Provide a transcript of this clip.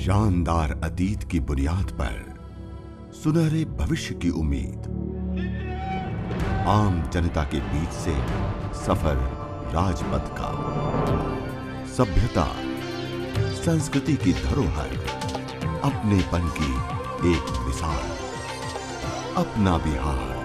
शानदार अतीत की बुनियाद पर सुनहरे भविष्य की उम्मीद। आम जनता के बीच से सफर राजपथ का। सभ्यता संस्कृति की धरोहर, अपनेपन की एक मिसाल। अपना बिहार।